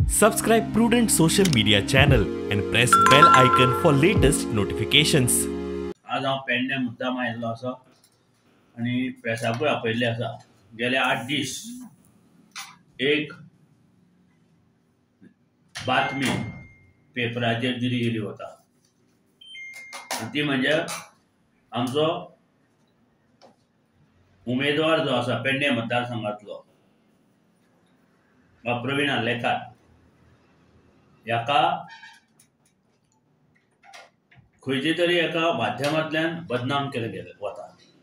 Subscribe Prudent social media channel and press bell icon for latest notifications. आज हांव पेडणे मुद्दाम आयिल्लो आसा आनी प्रेसाकूय आपयल्ले आसा. गेले 8 दीस एक बातमी पेपराचेर दिली गेली वता आनी ती म्हणजे आमचो उमेदवार जो आसा पेडणे मतदारसंघातलो प्रवीण आर्लेकर याका खंयचे तरी एका माध्यमांतल्यान बदनाम केले गेले वता.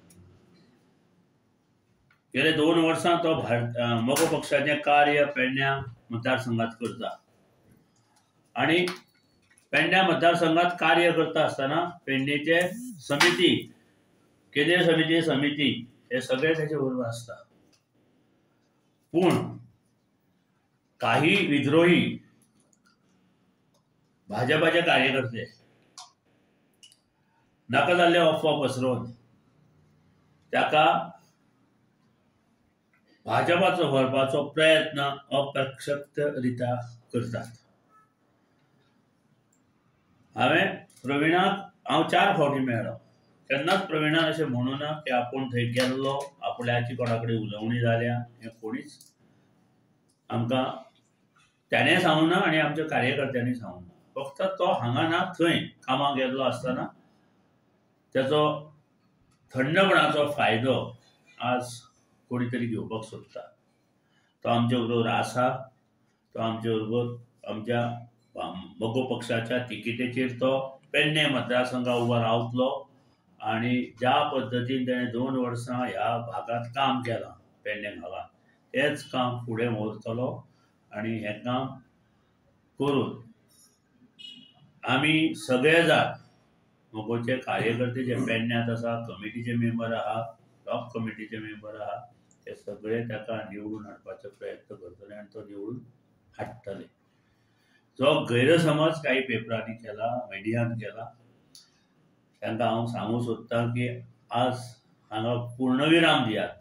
गेले 2 वर्सां तो मोगो पक्षाचें कार्य पेडण्या मतदारसंघात करता आनी पेडण्या मतदारसंघात कार्य करता आसतना पेडणेचे समिती केंद्रीय समिती हे सगळे त्याचे बरोबर आसता. पूण काही विद्रोही भाजपाचे कार्यकर्ते नाका जाल्ले अफवा पसरोवन ताका भाजपाचो व्हरपाचो प्रयत्न अप्रत्यक्षरित्या करतात. प्रवीणाक हांव 4 फावटी मेळ्ळो. केन्नाच प्रवीणान अशें म्हणूं ना की आपूण थंय गेल्लो आपल्याची कोणा कडेन उलोवणी जाल्या हें कोणीच आमकां त्याने सांगूं ना आनी आमच्या कार्यकर्त्यांनी सांगूं ना. फक्त तो हांगा ना थंय कामाक गेल्लो आसतना त्याचो थंडपणाचो फायदो आज कोणी तरी घेवपाक सोदता. तो आमचे बरोबर आसा. तो आमचे बरोबर आमच्या मोगो पक्षाच्या तिकेटीचेर तो पेडणे मतदारसंघा उबो रावतलो आनी ज्या पद्दतीन ताणें 2 वर्सां ह्या भागात काम केलां पेडणे भागात तेच काम फुडें व्हरतलो आनी हें काम करून आमी सगळे जाण मोगोचे कार्यकर्ते जे पेडण्यात आसा कमिटीचे मेंबर आहा ब्लॉक कमिटीचे मेंबर आहा ते सगळे ताका निवडून हाडपाचो प्रयत्न करतले आनी तो निवडून हाडटले. जो गैरसमज काही पेपरांनी केला मिडियान केला तांकां हांव सांगूं सोदतां की आज हांगा पूर्णविराम दियात.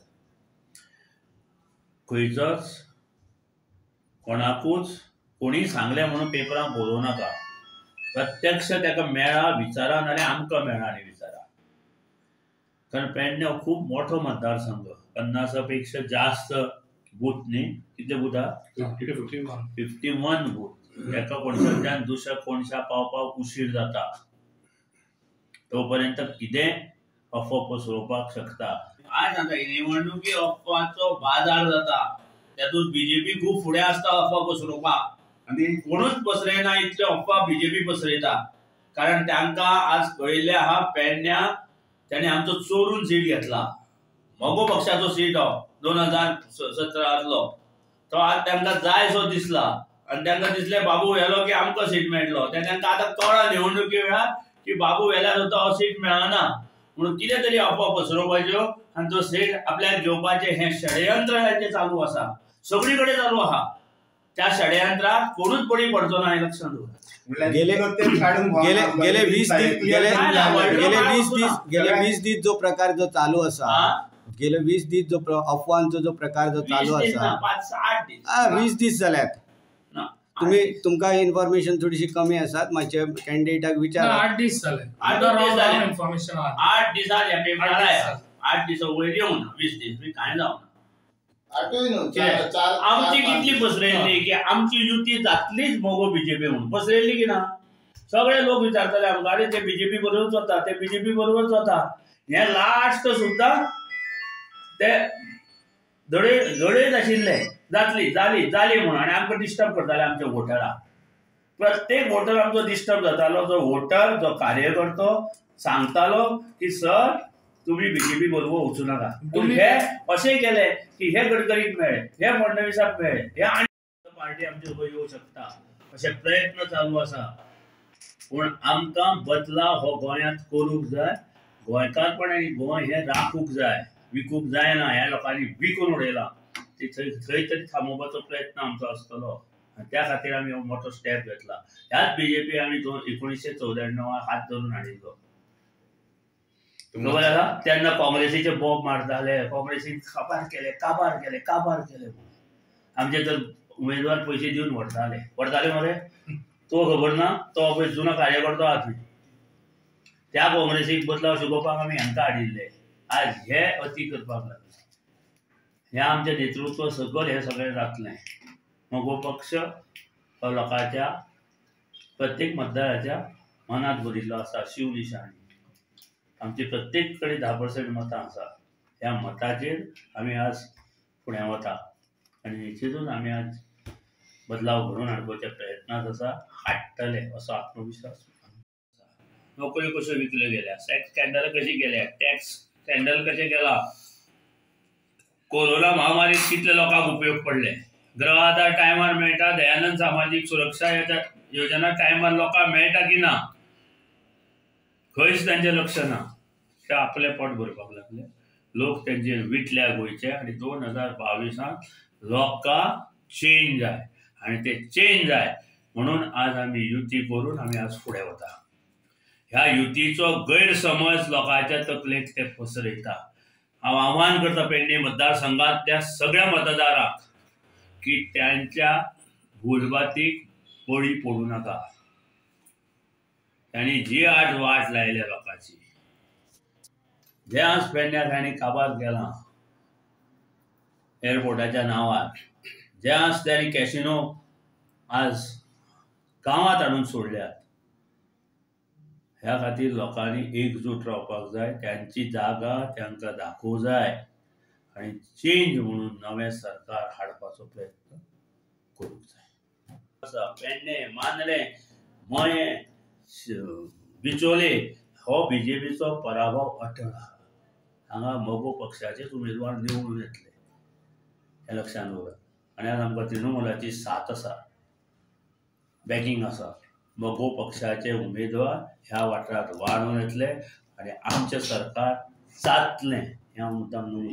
खंयचोच कोणाकूच कोणी सांगले म्हणून पेपरां बरोवं नाका. प्रत्यक्ष ताका मेळा विचारा नाल्यार आमकां मेळा आनी विचारा. कारण पेडणे हो खूब मोठो मतदारसंघ 50 पेक्षा जास्त बूथ न्ही कितले बूथ आहा 51 बूथ. एका कोणशाच्यान दुसऱ्या कोणशा पावपाक उशीर जाता तोपर्यंत कितें अफवा पसरोवपाक शकता. आज आता निवडणुकी अफवाचो बाजार जाता. त्यातून बीजेपी खूब फुडें आसता अफवा पसरोवपाक आनी कोणूच पसरयना इतल्यो अफवा बीजेपी पसरयता. कारण तांकां आज कळिल्लें आहा पेडण्या ताणें आमचो चोरून सीट घेतला. मोगो पक्षाचो सीट हो 2017 तो आज तांकां जाय सो दिसला आनी तांकां दिसलें बाबू व्हेलो की आमकां सीट मेळटलो. तांकां आतां कळ्ळां निवडणुकी वेळार की बाबू व्हेल्यार सुद्दां हो सीट मेळना म्हणून कितें तरी अफवा पसरोवपाच्यो आनी तो सीट आपल्याक घेवपाचें हें षडयंत्र हेंचें चालू आसा. सगळी कडेन चालू आहा. त्या षडयंत्राक कोणूच बळी पडचो ना हें लक्षांत दवरा. गेले 20 दीस जो प्रकार जो चालू आसा गेले 20 दीस जो अफवांचो जो प्रकार जो चालू आसा 20 दीस जाल्यात. तुमकां इन्फॉर्मेशन थोडीशी कमी आसात. मातशे कॅन्डिडेटाक विचारा. 8 दीस जाले. 8 इन्फॉर्मेशन 8 दिसां ह्या पेपरार आया. 8 दिसा वयर येवं ना 20 दीस कांय जावं ना. आमची कितली पसरयल्ली की आमची युती जातलीच मोगो बीजेपी म्हणून पसरयल्ली की ना. सगळे लोक विचारताले आमकां अरे ते बीजेपी बरोबरच वता ते बीजेपी बरोबरच वता. हे लास्ट सुद्दां ते धडयत आशिल्ले जाली म्हणून आनी आमकां डिस्टर्ब करताले आमच्या वोटराक. प्रत्येक वोटर आमचो डिस्टर्ब जातालो. जो वोटर जो कार्यकर्तो सांगतालो की सर तुम्ही बीजेपी बरोबर वचूं नाका. तुम्ही हे अशें केले की हे गडकरीक मेळ्ळे हे फडणवीसाक मेळ्ळे हे आनी पार्टी आमचे बरोबर येवं शकता अशे प्रयत्न चालू आसा. पूण आमकां बदला हो गोंयांत करूंक जाय. गोंयकारपण आनी गोंय हे राखूंक जाय विकूंक जायना. ह्या लोकांनी विकून उडयलां. ती थंय तरी थांबोवपाचो प्रयत्न आमचो आसतलो आनी त्या खातीर आमी हो मोठो स्टेप घेतला. ह्याच बीजेपी आमी 1994 हात धरून हाडिल्लो. तेन्ना काँग्रेसीचे बॉब मारताले. काँग्रेसीन काबार केले आमचे तर उमेदवार पैसे दिवन व्हरताले मरे तो खबर ना, तो पळय जुनो कार्यकर्तो आहा थंय, त्या काँग्रेसीक बदलाव शिकोवपाक आमी हांकां हाडिल्ले, आज हे अती करपाक लागले. हे आमचे नेतृत्व सकल हे सगळें जातलें. मगो पक्ष हो लोकांच्या प्रत्येक मतदाराच्या मनात भरिल्लो आसा. शिवनिशाणी आमची प्रत्येक कडेन 10% मतां आसा. ह्या मताचेर आमी आज फुडें वता आनी हेचेरूच आमी आज बदलाव घडोवन हाडपाच्या प्रयत्नांत आसा. हाडटले असो आत्मविश्वास. नोकऱ्यो कश्यो विकल्यो गेल्या, सेक्स स्कॅन्डल कशी केल्या, टॅक्स स्कॅन्डल कशें केला, कोरोना महामारीत कितले लोकांक उपयोग पडले, गृह आधार टायमार मेळटा, दयानंद सामाजीक सुरक्षा योजना टायमार लोकांक मेळटा की ना, खंयच तांचें लक्ष ना. ते आपले पोट भरपाक लागले. लोक तेंचेर विटल्या गोंयचे आनी 2022 लोकांक चेंज जाय आनी ते चेंज जाय म्हणून आज आमी युती करून आमी आज फुडें वता. ह्या युतीचो गैरसमज लोकांच्या तकलेक ते पसरयता. हांव आव्हान करता पेडणे मतदारसंघांतल्या सगळ्या मतदारांक की त्यांच्या भूलबातीक बळी पडू नाका. तांणी जी आज वाट लायल्या लोकांची, जे आज पेडण्याक तांणी काबार केलां एअरपोर्टाच्या नांवार, जे आज तांणी कॅसिनो आज गांवांत हाडून सोडल्यात, ह्या खातीर लोकांनी एकजूट रावपाक जाय. त्यांची जागा तांकां दाखोवं जाय आनी चेंज म्हणून नवें सरकार हाडपाचो प्रयत्न करूंक जाय. पेडणे, मांद्रे, मये, बिचोले हो बीजेपीचो पराभव अटळ आहा. हांगा मगो पक्षाचेच उमेदवार निवडून येतले हे लक्षांत दवरात. आनी आज आमकां तृणमुलाची साथ आसा, बॅकींग आसा. मगो पक्षाचे उमेदवार ह्या वाठारांत वाडून येतले आनी आमचें सरकार जातलें ह्या मुद्दाम नमूद.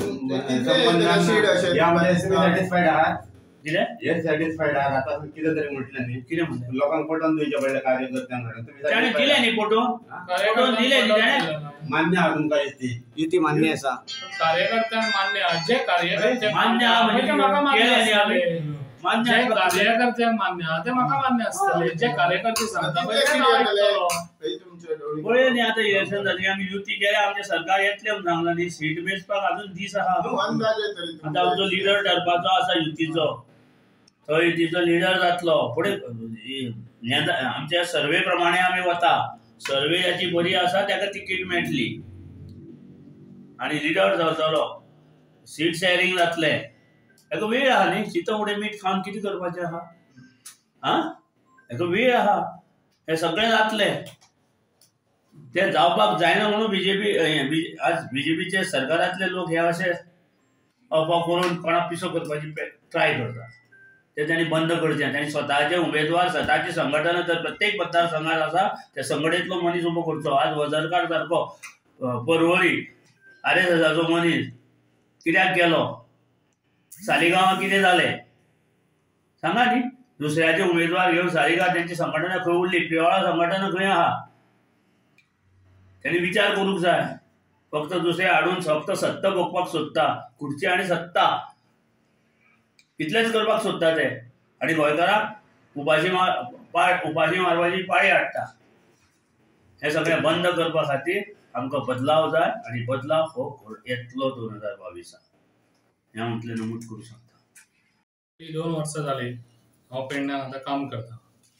सॅटिस्फायड आहात. आता कितें तरी म्हटलें न्ही, कितें म्हणलें लोकांक पटोवन दिवचे पडले कार्यकर्त्यांक. ताणें दिलें न्ही पटोवन दिलें न्ही ताणें. मान्य आहा तुमकां युती मान्य आसा. कार्यकर्त्यांक मान्य आहा, जे कार्यकर्ते मान्य आहा म्हणजे म्हाका मान्य केलें न्ही आमी. आसतलें. मान्य जे कार्यकर्त्यांक मान्य आहा ते म्हाका मान्य आसतले. जे कार्यकर्ते सांगता पळय ते हांव आयकतलों. पळय न्ही आतां इलेक्शन जाली, आमी युती केल्या, आमचें सरकार येतलें म्हूण सांगलां न्ही. सीट मेजपाक अजून दीस आहा. आतां आमचो लिडर ठरपाचो आसा युतीचो, तो युतीचो लिडर जातलो. फुडें आमच्या सर्वे प्रमाणे आमी वता. सर्वे जाची बरी आसा ताका तिकीट मेळटली आनी लिडर जातलो. सीट शेअरिंग जातलें. हेका वेळ आहा न्ही. चितो उडे मीठ खावन कितें करपाचें आहा? हेका वेळ आहा. हें सगळें जातलें. तें जावपाक जायना म्हणून बीजेपी आज बीजेपीचे सरकारांतले लोक हे अशे अफवा करून कोणाक पिसो करपाची ट्राय करता. ते तांणी बंद करचें. तांणी स्वताचे उमेदवार, स्वताची संघटना जर प्रत्येक मतदारसंघात आसा त्या संघटनेंतलो मनीस उबो करचो. आज वजरकार सारको परवरी RSSचो मनीस कित्याक गेलो? सालिगांवां कितें जालें सांगा न्ही. दुसऱ्याचे उमेदवार घेवन सालिगांव तेंची संघटना खंय उरली? पिवाळा संघटना खंय आहा? त्यांनी विचार करूंक जाय. फक्त दुसरे हाडून फक्त सत्ता भोगपाक सोदता. खुर्ची आनी सत्ता इतलेंच करपाक सोदता ते. आनी गोंयकारांक उपाशी मारपाची पाळी हाडटा. हें सगळें बंद करपा खातीर आमकां बदलाव जाय आनी बदलाव हो येतलो 2022. हें हांव इतलें नमूद करूंक शकता. 2 वर्सां जाली हांव पेडण्यान आतां काम करता.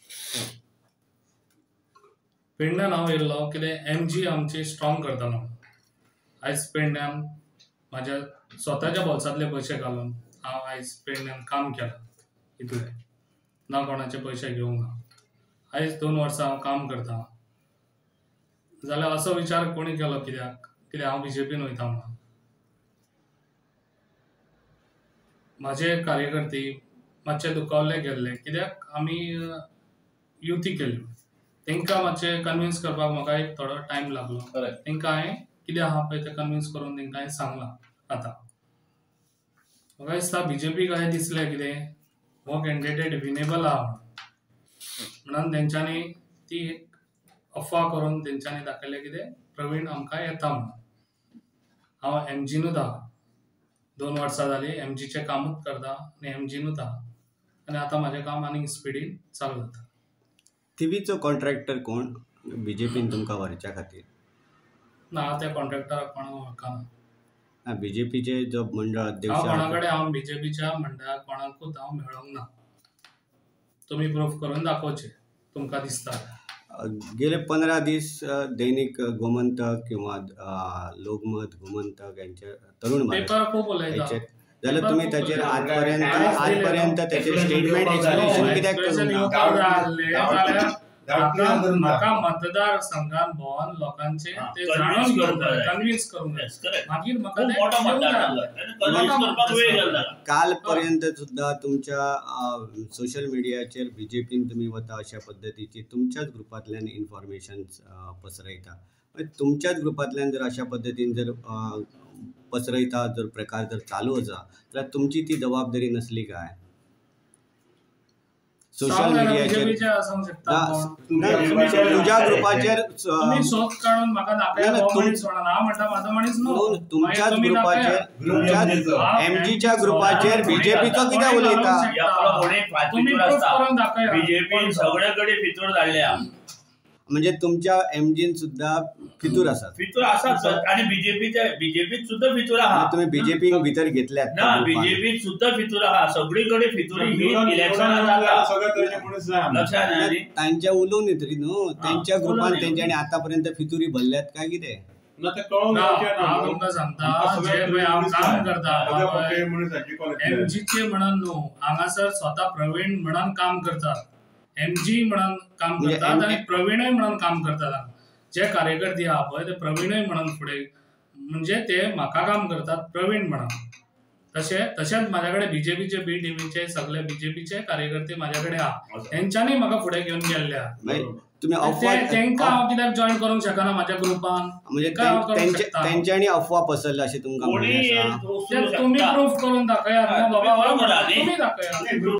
पेडण्यान हांव येयल्लो कितें MG आमची स्ट्रॉंग करता म्हणून. आयज पेडण्यान म्हाज्या स्वताच्या बोल्सांतले पयशे घालून हांव आयज पेडण्यान काम केलां. इतलें ना कोणाचे पयशे घेवंक ना. आयज 2 वर्सां हांव काम करता जाल्यार असो विचार कोणी केलो कित्याक हांव बीजेपीन वयता म्हणून. म्हाजे कार्यकर्ते मातशे दुखावले गेल्ले कित्याक आमी युती केल्यो. तांकां मातशें कन्विन्स करपाक म्हाका एक थोडो टायम लागलो. तांकां हांवें कितें आहा पळय तें कन्विन्स करून तांकां हांवें सांगलां. आतां म्हाका दिसता बीजेपीक अशें दिसलें कितें हो कॅन्डिडेट विनेबल आहा म्हणून तेंच्यांनी ती एक अफवा करून तेंच्यांनी दाखयलें कितें प्रवीण आमकां येता म्हणून. हांव MGनूच आहा. 2 वर्सां जालीं MGचें कामूच करता आनी MGनूच आहा. आनी आतां म्हजें काम आनीक स्पिडीन चालू जाता. टीव्हीचो कॉन्ट्रॅक्टर कोण बीजेपीन तुमकां व्हरच्या खातीर? ना हांव त्या कॉन्ट्रॅक्टराक कोणाक वळखना. बीजेपीचे जो मंडळ अध्यक्ष हांव कोणा कडेन हांव बीजेपीच्या मंडळाक कोणाकूच हांव मेळोंक ना. तुमी प्रूफ करून दाखोवचें तुमकां दिसता. गेले 15 दीस दैनिक गोमंतक किंवा लोकमत गोमंतक यांचे तरुण पेपर खूप उलयता. भारत जाल्यार तुम्ही ताचेर आजपर्यंत त्याचे स्टेटमेंट एक्सप्लेनेशन कित्याक करूंक ना? म्हाका मतदार संघान भोवन लोकांचे ते जाणून घेवपाक कन्विन्स करूंक जाय. मागीर म्हाका काल पर्यंत सुद्धा तुमच्या सोशल मिडियाचेर बीजेपीन तुम्ही वता अशा पद्दतीची तुमच्याच ग्रुपांतल्यान इन्फॉर्मेशन पसरयता. तुमच्याच ग्रुपांतल्यान जर अशा पद्दतीन जर पसरयता जर प्रकार जर चालू आसा जाल्यार तुमची ती जबाबदारी नसली काय? सोशल मिडियाचेर तुझ्या ग्रुपाचेर तुमच्याच ग्रुपाचेर एमजीच्या ग्रुपाचेर बीजेपीचो कित्याक उलयता? बीजेपी सगळ्याकडे फितूर धाडल्या. म्हणजे तुमच्या एमजीन सुद्धा फितूर आसात. फितूर आसात आणि बीजेपीत सुद्धा फितूर आहा. तुम्ही बीजेपी भितर घेतल्यात ना? बीजेपीत सुद्धा फितूर आहा. सगळीकडे फितूर ही इलेक्शनां जाता. लक्षात आनी तांच्या उलोवन तरी न्हू त्यांच्या ग्रुपान तेंच्यांनी आतापर्यंत फितुरी भरल्यात काय कितें? हांव तुमकां सांगता जे पळय हांव काम करता एमजीचे म्हणून न्हू हांगासर स्वता प्रवीण म्हणून काम करतात. एमजी म्हणून काम करतात आणि प्रवीणय म्हणून काम करतात. जे कार्यकर्ते आहा पळय ते प्रवीणय म्हणून फुडें म्हणजे ते म्हाका काम करतात प्रवीण म्हणून. तशेंच म्हाज्या कडेन बीजेपीचे बी टीव्हीचे सगळे बीजेपीचे कार्यकर्ते म्हाज्या कडेन आहा. तेंच्यांनी म्हाका फुडें घेवन गेल्ले आहा. तेंकां हांव कित्याक जॉयन करूंक शकना म्हाज्या ग्रुपान? म्हणजे तेंच्यांनी अफवा पसरल्या अशें तुमकां तुम्ही प्रूफ करून दाखयात. बाबा तुम्ही दाखयात.